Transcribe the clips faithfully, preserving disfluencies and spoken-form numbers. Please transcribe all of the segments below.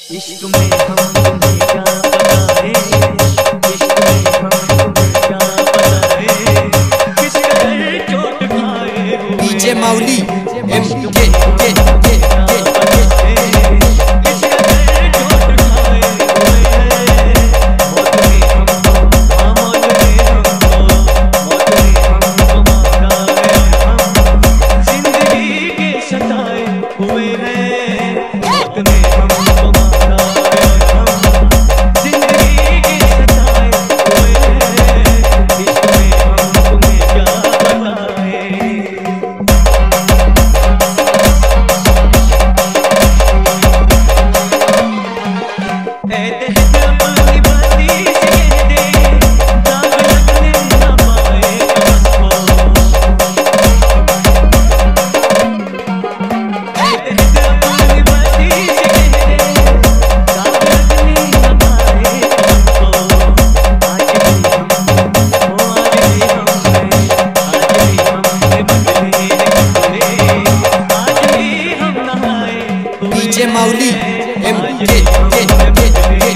इश्क में हम तुम्हें क्या बताए, इश्क में हम तुम्हें क्या बताए, किस कदर चोट खाए हुए डीजे माउली एम के के के के डीजे माउली एम के के के के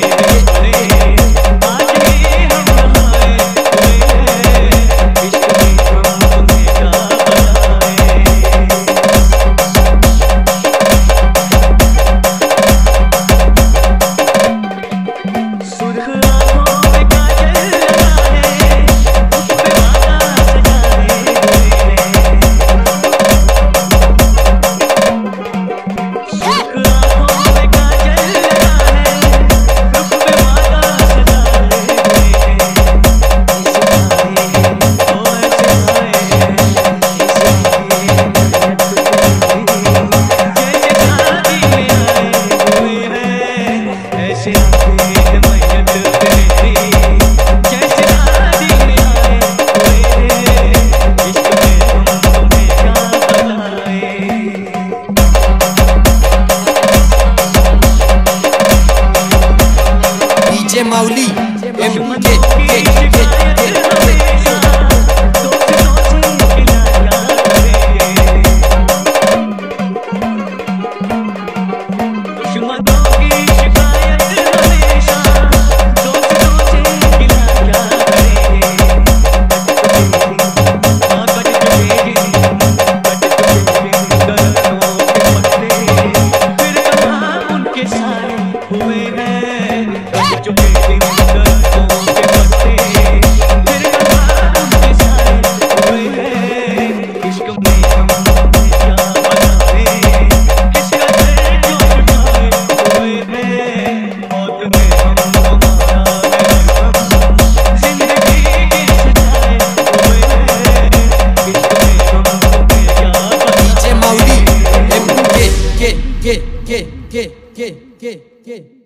डीजे माउली एम के के के के के के के के के के